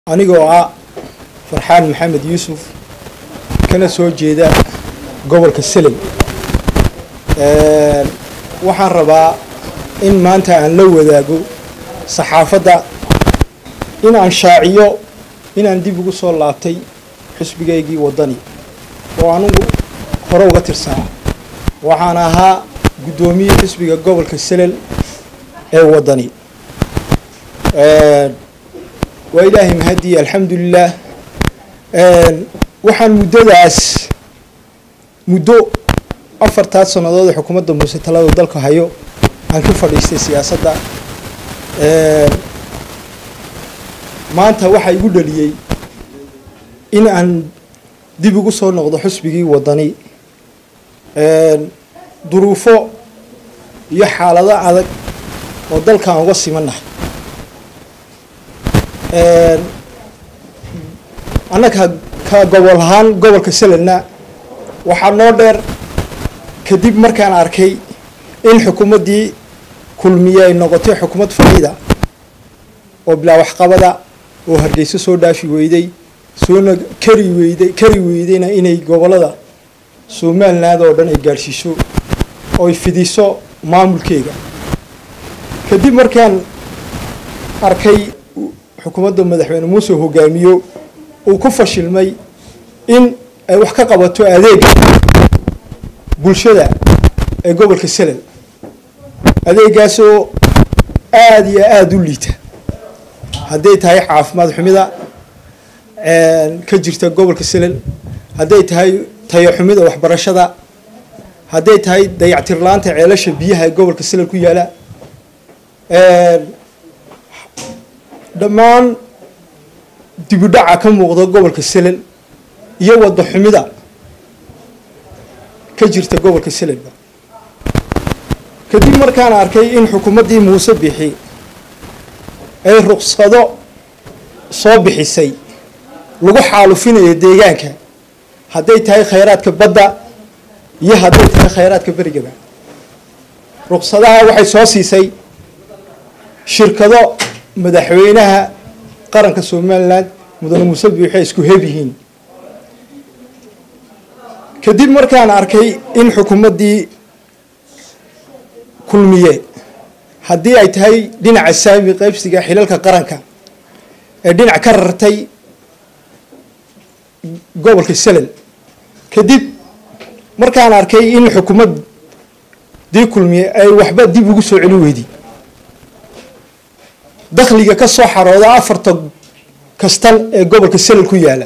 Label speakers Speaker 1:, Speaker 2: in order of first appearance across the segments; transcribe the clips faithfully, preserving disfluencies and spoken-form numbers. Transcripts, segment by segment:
Speaker 1: anigoo ah Farxaan Maxamed Yuusuf kana soo jeeda gobolka Selen ee waxaan rabaa in maanta aan la wadaago saxaafadda in aan shaaciyo in aan dib ugu soo laabtay xisbigaygii wadani oo anugu hore uga tirsanaa waxaan ahaa gudoomiye xisbiga gobolka Selen ee wadani ee وإلهي مهدي الحمد لله waxaan muddadaas muddo afartaad sanadood xukuumadda Muuse talada dalka hayo aan ku fadhiistay siyaasadda ee maanta waxa igu dhaliyay in aan dib ugu soo noqdo xisbigii wadani ee duruufo iyo xaalado adag oo dalka uga simanahay ee anaka ka gobol ahaan gobolka Selena waxa noo dheer kadib markaan arkay in xukuumadii kulmiye ay noqotay xukuumad fadhida oo bilaa wax qabada oo Hargeysa soo dhaafi weyday soo kari weyday kari weydayna inay gobolada Soomaaliland oo dhan ay gaarsiiso oo ay fidiso maamulkeega kadib markaan arkay xukuumadda madaxweyne Muuse hogaamiyo uu ku fashilmay in ay wax ka qabato adeeg bulshada ee gobolka Selen adeegaas oo aad iyo aad u liita haday tahay caafimaad xumida ee ka jirta gobolka Selen haday tahay tayo xumida waxbarashada haday tahay dayactir laanta ceelasha biyaha ee gobolka Selen ku yaala ee dhamaan dib u dhaca ka muuqda gobolka Selen iyo wada xumida ka jirta gobolka Selen kadib markaan arkay in xukuumadii Muuse bixi ay ruqsado soo bixisay lagu xaalufinayo deegaanka haday tahay khayraadka badda iyo haday tahay khayraadka bariga ruqsadaha waxay soo siisay shirkado madaxweynaha qaranka Soomaaliland mudane Muuse Biixi isku heebihiin kadib markaan arkay in xukuumadii kulmiye hadii ay tahay dhinaca saami qaybsiga xilalka qaranka ee dhinac ka rartay gobolka Selen kadib markaan arkay in xukuumadii kulmiye ay waxba dib ugu soo celin weydi dakhliga ka soo xarooda afarta kastan ee gobolka Selen ku yaala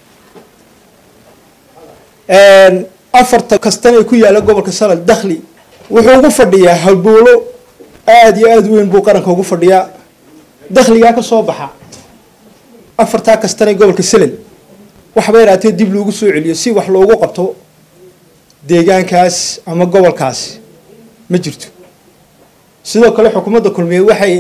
Speaker 1: ee afarta kastan ee ku yaala gobolka Selen dakhli wuxuu ugu fadhiyaa halboolo aad iyo aad weyn buu qaranka ugu fadhiyaa dakhliga ka soo baxa afarta kastan ee gobolka Selen waxba yaraatay dib loogu soo celiyo si wax loogu qabto deegaankaas ama gobolkaas ma jirto sidoo kale xukuumadda kulmiye waxay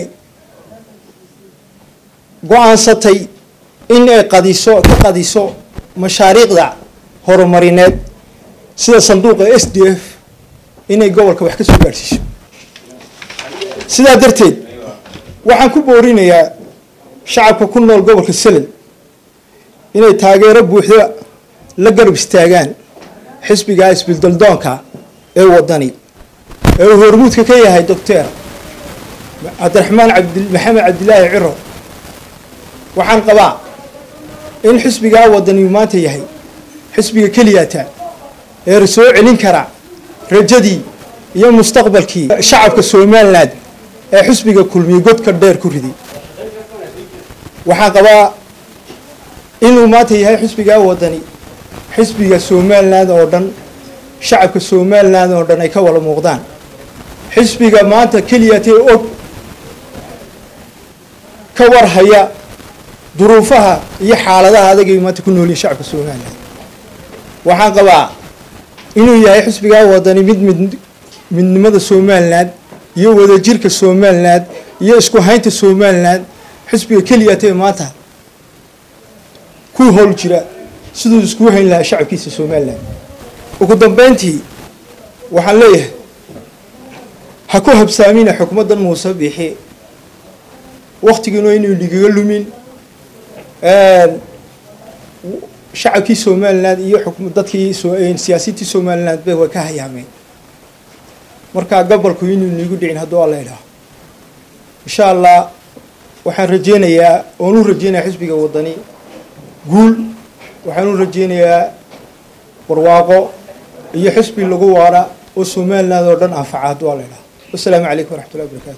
Speaker 1: go'aansatay in ay qadiso ka qadiso mashaariicda horumarineed sida sanduuqa S D F inay gobolka wax ka soo gaarsiiso sidaa darteed waxaan ku boorinayaa shacabka ku nool gobolka Selen inay taageero buuxda la garab istaagaan xisbiga isbedel doonka ee wadani ee hormuudka ka yahay Doctor Cabdiraxmaan Cabdi Maxamed Cabdilaahi Ciro waxaan qabaa in xisbiga wadani maanta yahay xisbiga keliyata ee soo celin kara rajadii iyo mustaqbalkii shacabka Soomaaliland ee xisbiga kulmiye godka dheer ku riday waxaan qabaa inuu maanta yahay xisbiga wadani xisbiga Soomaaliland oo dhan shacabka Soomaaliland oo dhan ay ka wada muuqdaan xisbiga maanta keliyata oo ka war haya duruufaha iyo xaaladaha adag ee maanta ku nool yihiin shacabka Soomaaliland waxaan qabaa inuu yahay xisbiga wadani mid mid midnimada Soomaaliland iyo wada jirka Soomaaliland iyo isku haynta Soomaaliland xisbiga keliyata maanta ku howl jira sidoo isku hayn lahaa shacabkiisa Soomaaliland ugu dambeyntii waxaan leeyahay ha ku habsaamina xukuumaddan Muuse Biixi waqtigiina inuu dhigiga lumin shacabkii Somaliland iyo xukuumad dadkii siyaasiyiintii Somaliland bay way ka hayaameen marka gobolku inuu nigu dhicin hadoo la ilaaho insha Allah waxaan rajeynayaa oo nu rajeynayaa xisbiga wadani guul waxaan u rajeynayaa warwaaqo iyo xisbi lagu waara oo Somaliland oo dhan anfaca hadoo la ilaaho والسلام عليكم ورحمة الله وبركاته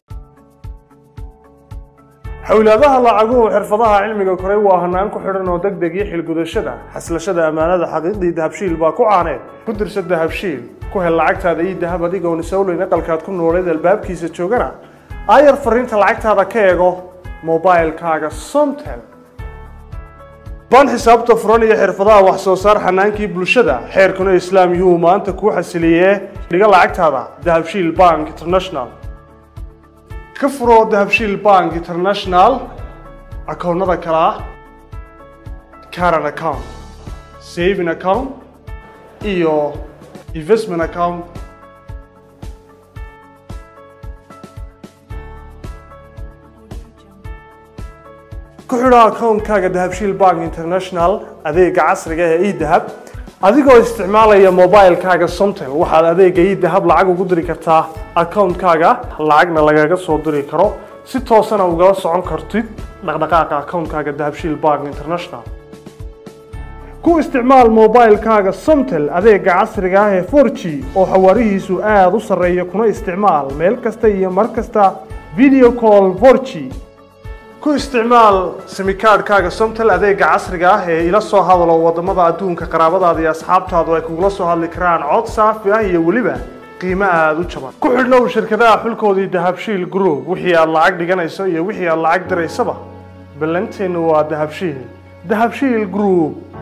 Speaker 2: حولها لعقوه حرفضها علمي كوري وهنان كحرن ودق دقيح الجدشدة حسل شدة أمانة حقيقي ذهب شيل باكو عانيت كدر شد ذهب شيل كوه اللعقت هذا يد ذهب هذيك ونسوي نقل كاتكون ولاد الباب كيس تشوجنا أير فرنت اللعقت هذا كيجو موبايل كاجا سمتل بان حساب تفرني حرفضها وحصوصار حنانكي بلشدة حير كنا إسلام يوم أنت كوه حسليه لقى لعقت هذا ذهب شيل بانك انترناشنال كفرو ذهب شيل بانك انترناشنال أكون هذا كلا كارن أكاونت سيفين أكاونت إيو investment أكاونت كحرا أكاونت كاجا ذهب شيل بانك انترناشنال هذا عصر جاه إيه ذهب adigoo isticmaalaya mobilekaaga Somtel waxaad adeega ii dahab lacag ugu diri kartaa account-kaaga lacagna lagaga soo diri karo si toos ah uga socon kartid dhaqdhaqaaqa account-kaaga Dahabshiil Bank International ku isticmaal mobilekaaga Somtel adeega casriga ah ee four G oo xawaarihiisu aad u sareeyo kuna isticmaal meel kasta iyo mar kasta video call four G ku isticmaal simikaadkaaga Somtel adeega casriga ah ee ila soo hadalo wadamada adduunka qaraabadaada iyo asxaabtaadu ay kugula soo hadli karaan cod saafi ah iyo waliba qiimo aad u jaban ku xidhnow shirkadaha xulkoodii Dahabshiil Group wixii aad lacag dhiganayso iyo wixii aad lacag diraysaba ballanteenu waa Dahabshiil Dahabshiil Group